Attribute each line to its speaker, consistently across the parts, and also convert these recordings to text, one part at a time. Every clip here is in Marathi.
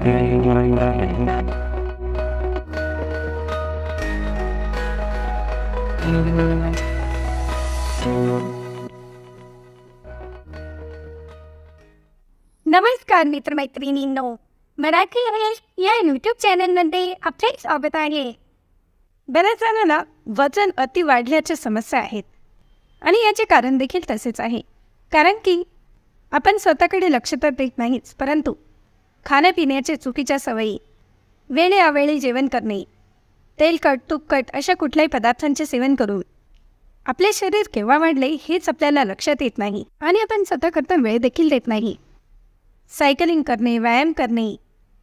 Speaker 1: नमस्कार मित्रमैत्रिणींनो, मराठी या यूट्यूब चॅनलमध्ये आपले स्वागत आहे. बऱ्याच जणांना वजन अति वाढल्याच्या समस्या आहेत आणि याचे कारण देखील तसेच आहे. कारण की आपण स्वतःकडे लक्ष तर देत नाहीच, परंतु खाण्यापिण्याच्या चुकीच्या सवयी, वेळेअवेळी जेवण करणे, तेलकट तुपकट अशा कुठल्याही पदार्थांचे सेवन करून आपले शरीर केव्हा वाढले हेच आपल्याला लक्षात येत नाही आणि आपण स्वतःकरता वेळ देखील देत नाही. सायकलिंग करणे, व्यायाम करणे,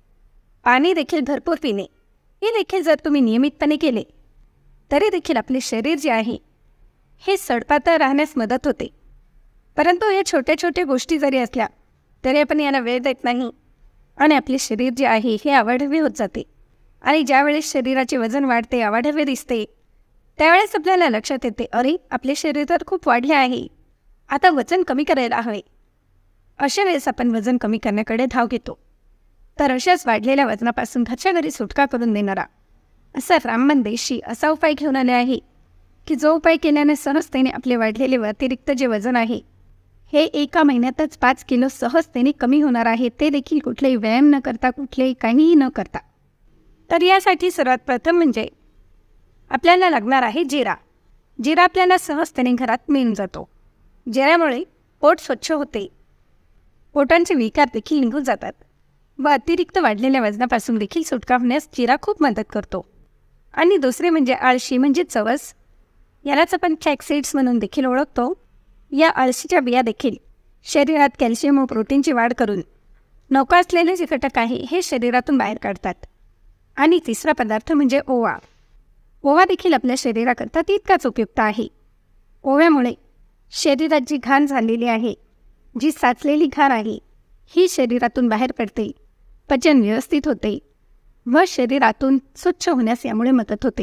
Speaker 1: पाणी देखील भरपूर पिणे हे देखील जर तुम्ही नियमितपणे केले तरी देखील आपले शरीर जे आहे हे सडपातळ राहण्यास मदत होते. परंतु या छोट्या छोट्या गोष्टी जरी असल्या तरी आपण याला वेळ देत नाही आणि आपले शरीर जे आहे हे अवाढव्य होत जाते. आणि ज्यावेळेस शरीराचे वजन वाढते, अवाढव्य दिसते, त्यावेळेस आपल्याला लक्षात येते, अरे आपले शरीर तर खूप वाढले आहे, आता वजन कमी करायला हवे. अशा वेळेस आपण वजन कमी करण्याकडे धाव घेतो. तर अशाच वाढलेल्या वजनापासून घरच्या घरी सुटका करून देणारा असा रामबन देशी असा उपाय घेऊन आले आहे की जो उपाय केल्याने सहजतेने आपले वाढलेले अतिरिक्त जे वजन आहे हे एका महिन्यातच 5 किलो सहजतेने कमी होणार आहे, ते देखील कुठलेही व्यायाम न करता, कुठलेही काहीही न करता. तर यासाठी सर्वात प्रथम म्हणजे आपल्याला लागणार आहे जिरा. जिरा आपल्याला सहजतेने घरात मिळून जातो. जिऱ्यामुळे पोट स्वच्छ होते, पोटांचे विकार देखील निघून जातात व अतिरिक्त वाढलेल्या वजनापासून देखील सुटका होण्यास जिरा खूप मदत करतो. आणि दुसरे म्हणजे आळशी म्हणजे चवस, यालाच आपण फ्लॅक्स म्हणून देखील ओळखतो. या आळशीच्या बिया देखील शरीरात कॅल्शियम व प्रोटीनची वाढ करून नको असलेले जे घटक आहे हे शरीरातून बाहेर काढतात. आणि तिसरा पदार्थ म्हणजे ओवा. ओवा देखील आपल्या शरीराकरता तितकाच उपयुक्त आहे. ओव्यामुळे शरीरात जी घाण झालेली आहे, जी साचलेली घाण आहे ही शरीरातून बाहेर पडते, पचन व्यवस्थित होते व शरीरातून स्वच्छ होण्यास यामुळे मदत होते.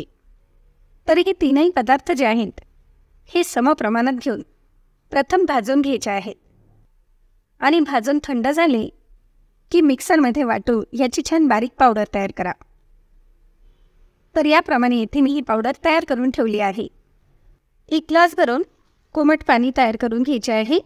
Speaker 1: तर हे तीनही पदार्थ जे आहेत हे समप्रमाणात घेऊन प्रथम भाजून घ्यायचे आहेत आणि भाजून थंड झाले की मिक्सरमध्ये वाटून याची छान बारीक पावडर तयार करा. तर याप्रमाणे येथे मी ही पावडर तयार करून ठेवली आहे. 1 ग्लास भरून कोमट पाणी तयार करून घ्यायचे आहे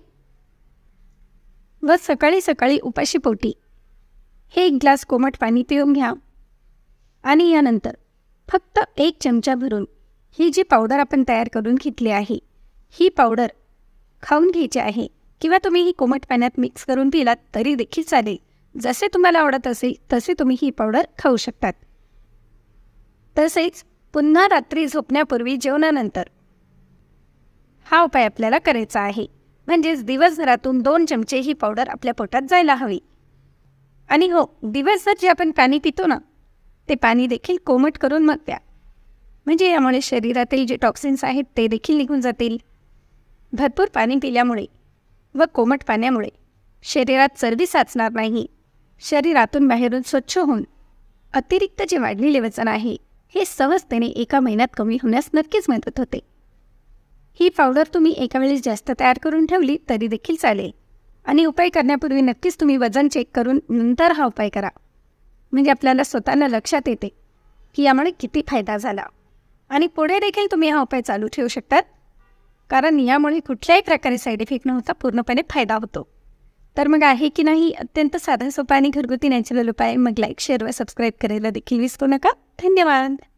Speaker 1: व सकाळी सकाळी उपाशीपोटी हे 1 ग्लास कोमट पाणी पिऊन घ्या. आणि यानंतर फक्त 1 चमचा भरून ही जी पावडर आपण तयार करून घेतली आहे ही पावडर खाऊन घ्यायची आहे, किंवा तुम्ही ही कोमट पाण्यात मिक्स करून पिलात तरी देखील चालेल. जसे तुम्हाला आवडत असेल तसे तुम्ही ही पावडर खाऊ शकतात. तसेच पुन्हा रात्री झोपण्यापूर्वी जेवणानंतर हा उपाय आपल्याला करायचा आहे. म्हणजेच दिवसभरातून 2 चमचे ही पावडर आपल्या पोटात जायला हवी. आणि हो, दिवसभर जे आपण पाणी पितो ना ते पाणी देखील कोमट करून मग प्या. म्हणजे यामुळे शरीरातील जे टॉक्सिन्स आहेत ते देखील निघून जातील. भरपूर पाणी पिल्यामुळे व कोमट पाण्यामुळे शरीरात चरबी साचणार नाही. शरीरातून बाहेरून स्वच्छ होऊन अतिरिक्त जे वाढलेले वजन आहे हे सहजतेने एका महिन्यात कमी होण्यास नक्कीच मदत होते. ही पावडर तुम्ही एका वेळेस जास्त तयार करून ठेवली तरी देखील चालेल. आणि उपाय करण्यापूर्वी नक्कीच तुम्ही वजन चेक करून नंतर हा उपाय करा. म्हणजे आपल्याला स्वतःला लक्षात येते की यामुळे किती फायदा झाला. आणि पुढे देखील तुम्ही हा उपाय चालू ठेवू शकतात, कारण यामुळे कुठल्याही प्रकारे साईड इफेक्ट न होता पूर्णपणे फायदा होतो. तर मग आहे की नाही अत्यंत साधा सोपा आणि घरगुती नॅचरल उपाय? मग लाईक, शेअर व सबस्क्राईब करायला देखील विसरू नका. धन्यवाद.